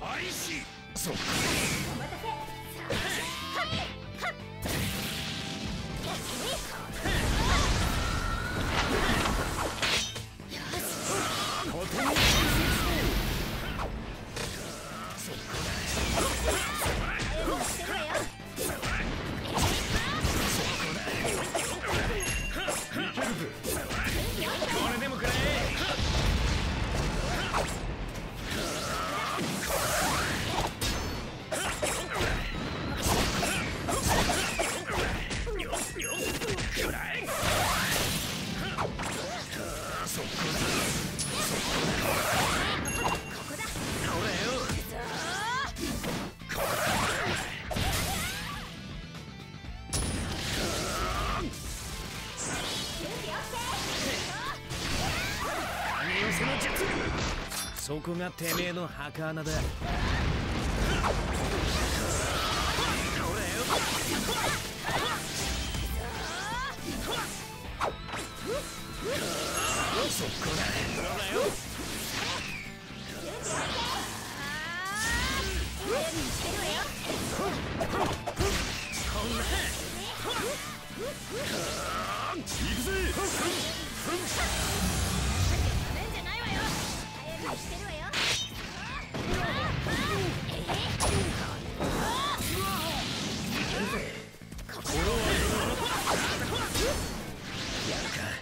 開始。そう。 お待たせ。はっはっ。よし。 ことにそこだ。 してるわよ。 いけるぜ。これでもくらえ。くらえ。そこだ。 ここだ。 ほらよ。影寄せの術。そこがてめえの墓穴だ。ほらよ。そこだ。ほらよ。 してるわよ。 こんな。行くぜ。 なめんじゃないわよ。してるわよ。 やるか。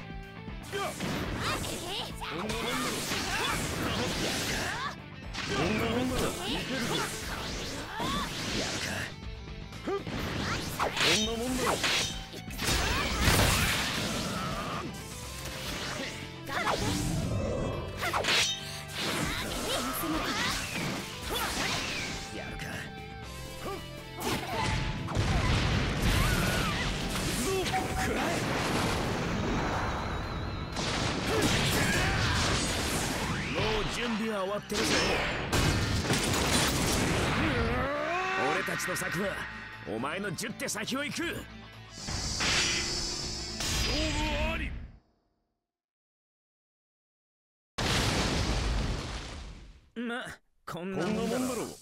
こんなもんだろ。やるか。こんなもんだろ。いけるぞ。やるか。こんなもんだろ。やるか。行くぞ。くらえ。もう準備は終わってるぜ。俺たちの策はお前の10手先を行く。勝負あり。ま、こんなもんだろう。